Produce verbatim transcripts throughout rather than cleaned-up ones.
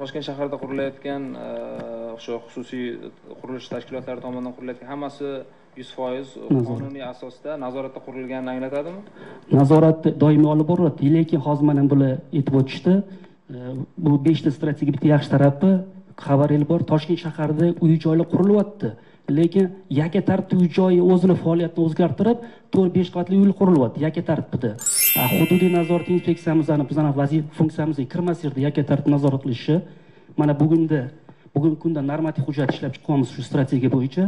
Toshkent shahrida qurilayotgan o'sha xususiy qurilish tashkilotlari tomonidan qurilayotgan hammasi yuz foiz qonuniy asosda nazoratda qurilganini anglatadimi? Nazorat doimiy olib boriladi, lekin hozir mana bular aytib o'tishdi. Bu beshta strategik bitta yaxshi tarafi xabaringiz bor, Toshkent shahrida uy-joylar qurilyapti. Lekin yakka tartibda uy-joyi o'zini faoliyatini o'zgartirib, to'rt besh qavatli uylar qurilyapti yakka tartibda. Hududiy nazorat inspeksiyamizning bizning vazifa funksiyamizga kirmas yerda yakka tartibda nazorat qilishi. Mana bugunda bugungi kunda normativ hujjat ishlab chiqamiz shu strategiya bo'yicha.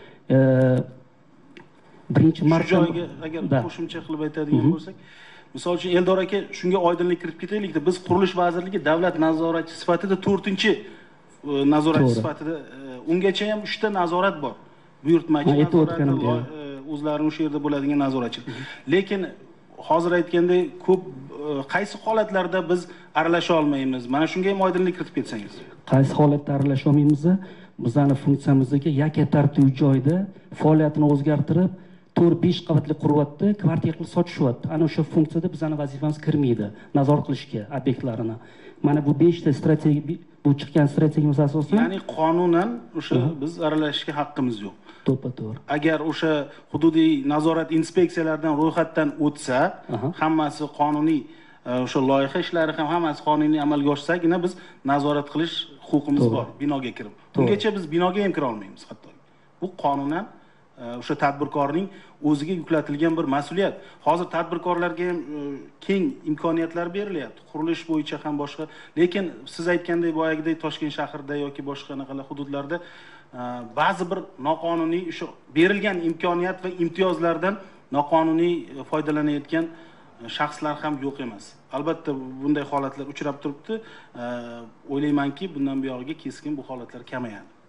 Birinchi marta joyga agar qo'shimcha qilib aytadigan bo'lsak, misol uchun Eldor aka, shunga oydinlik kiritib ketaylik-da. Biz Qurilish vazirligi davlat nazoratchi sifatida to'rtinchi nazoratchi sifatida, ungacha ham uchta nazorat bor. Buyurtmachi nazorat, o'zlari o'sha yerda bo'ladigan nazoratchi. Lekin hozir aytgandek, ko'p qaysi holatlarda biz aralasha olmaymiz? Mana shunga ham oydinlik kiritib ketsangiz. Qaysi holatda aralasha olmaymiz? Bizning funksiyamizga yakka tartibli uy-joyda faoliyatini o'zgartirib, to'rt besh qavatli quryapti, kvartira qilib sotishyapti. Ana o'sha funksiyada bizning vazifamiz kirmaydi, nazorat qilishga obyektlarini. Mana bu beshta strategiya, bu chiqqan strategiyamiz asosida, ya'ni qonunan o'sha biz aralashishga haqqimiz yo'q. To'ppa-to'g'ri. Agar o'sha hududiy nazorat inspeksiyalaridan ro'yxatdan o'tsa, hammasi qonuniy, o'sha loyiha ishlari ham hammasi qonuniy amalga oshsagina biz nazorat qilish huquqimiz bor binoga kirib. Bungacha biz binoga ham kira olmaymiz hatto. Bu qonunan o'sha tadbirkorning o'ziga yuklatilgan bir mas'uliyat. Hozir tadbirkorlarga ham keng imkoniyatlar berilyapti, qurilish bo'yicha ham boshqa. Lekin siz aytgandek boyagidek Toshkent shahrida yoki boshqa qanaqa hududlarda ba'zi bir noqonuniy o'sha berilgan imkoniyat va imtiyozlardan noqonuniy foydalanayotgan shaxslar ham yo'q emas. Albatta bunday holatlar uchrab turibdi. O'ylaymanki, bundan buyog'iga keskin bu holatlar kamayadi.